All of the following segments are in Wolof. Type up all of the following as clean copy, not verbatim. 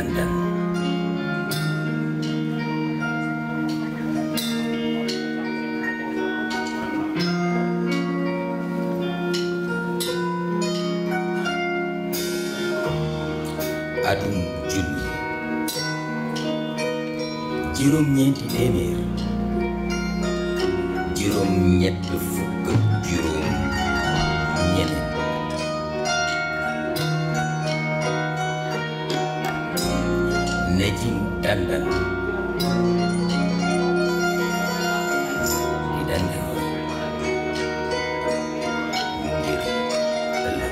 dandan atum junni juróom-ñeenti téeméer juróom-ñett fukk ak juróom-ñett ne ci dandan di dandan ngir ëllëg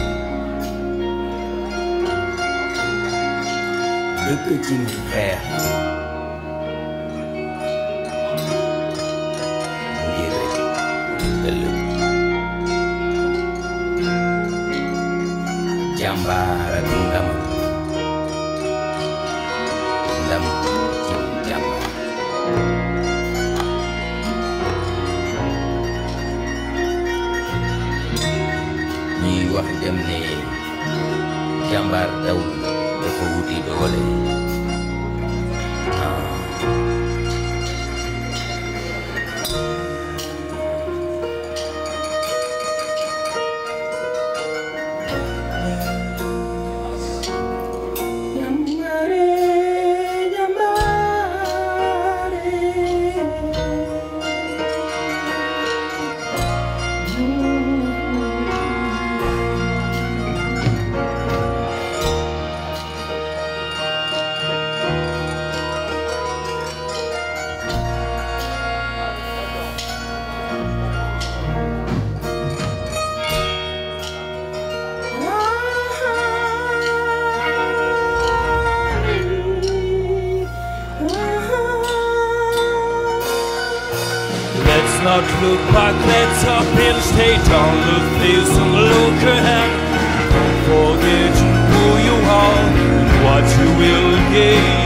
dëkk ci xeex ngir ëllëg jàmbaar ak ndam ci jàmbaar ñuy wax dem ne jàmbaar dawul dafa wuti doole Let's not look back, let's up and stay down the face and look ahead. Don't forget who you are and what you will gain.